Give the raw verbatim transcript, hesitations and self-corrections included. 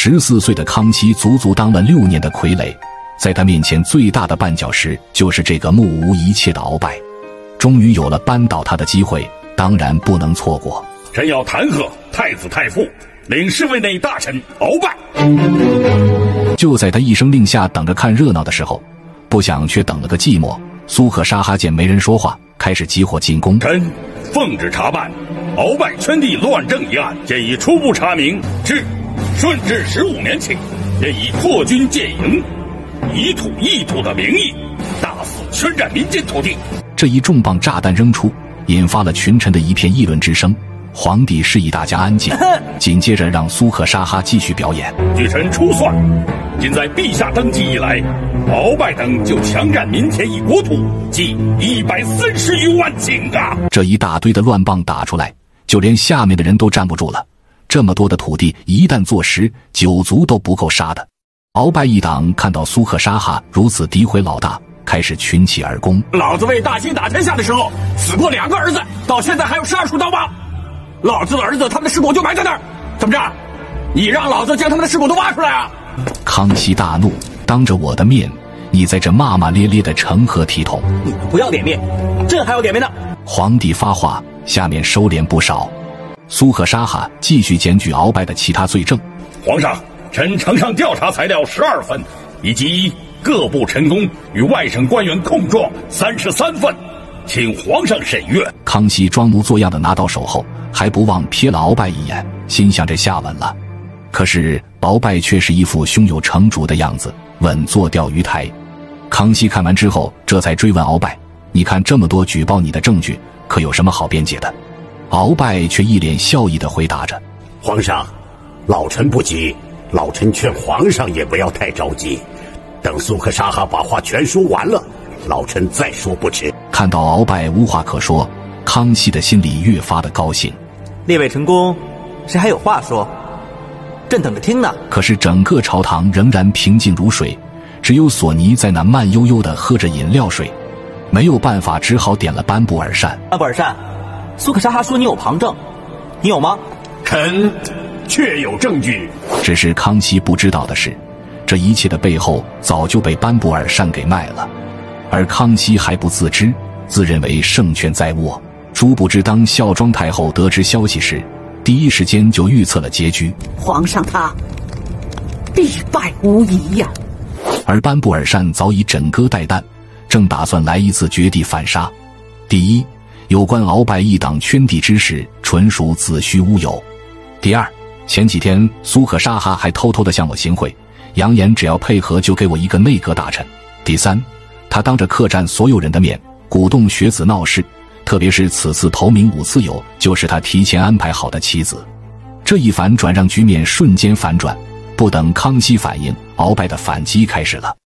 十四岁的康熙足足当了六年的傀儡，在他面前最大的绊脚石就是这个目无一切的鳌拜。终于有了扳倒他的机会，当然不能错过。 臣要弹劾太子太傅，领侍卫内大臣鳌拜。 就在他一声令下，等着看热闹的时候，不想却等了个寂寞。苏克沙哈见没人说话，开始集伙进攻。 臣奉旨查办鳌拜圈地乱政一案，现已初步查明，至顺治十五年起，便以扩军建营、以土易土的名义，大肆圈占民间土地。 这一重磅炸弹扔出，引发了群臣的一片议论之声。皇帝示意大家安静，紧接着让苏克沙哈继续表演。 据臣初算，仅在陛下登基以来，鳌拜等就强占民田以国土，计一百三十余万顷啊！ 这一大堆的乱棒打出来，就连下面的人都站不住了。这么多的土地一旦坐实，九族都不够杀的。鳌拜一党看到苏克沙哈如此诋毁老大，开始群起而攻。 老子为大兴打天下的时候死过两个儿子，到现在还有十二处刀疤。老子的儿子他们的尸骨就埋在那儿，怎么着？你让老子将他们的尸骨都挖出来啊！ 康熙大怒，当着我的面，你在这骂骂咧咧的成何体统？ 你们不要脸面，朕还要脸面呢！ 皇帝发话，下面收敛不少。苏克沙哈继续检举鳌拜的其他罪证。 皇上，臣呈上调查材料十二份，以及各部陈功与外省官员控状三十三份，请皇上审阅。 康熙装模作样的拿到手后，还不忘瞥了鳌拜一眼，心想这下稳了。可是鳌拜却是一副胸有成竹的样子，稳坐钓鱼台。康熙看完之后，这才追问鳌拜：“你看这么多举报你的证据，可有什么好辩解的？”鳌拜却一脸笑意地回答着：“ 皇上，老臣不急，老臣劝皇上也不要太着急，等苏克沙哈把话全说完了，老臣再说不迟。” 看到鳌拜无话可说，康熙的心里越发的高兴。 列位臣工，谁还有话说？朕等着听呢。 可是整个朝堂仍然平静如水，只有索尼在那慢悠悠地喝着饮料水。没有办法，只好点了班布尔善。 班布尔善，苏克沙哈说你有旁证，你有吗？ 臣确有证据。 只是康熙不知道的是，这一切的背后早就被班布尔善给卖了，而康熙还不自知，自认为胜券在握。殊不知当孝庄太后得知消息时，第一时间就预测了结局。 皇上他必败无疑呀、 啊！而班布尔善早已枕戈待旦，正打算来一次绝地反杀。第一，有关鳌拜一党圈地之事纯属子虚乌有。第二，前几天苏克沙哈还偷偷地向我行贿，扬言只要配合就给我一个内阁大臣。第三，他当着客栈所有人的面鼓动学子闹事，特别是此次头名五次友就是他提前安排好的棋子。这一反转让局面瞬间反转，不等康熙反应，鳌拜的反击开始了。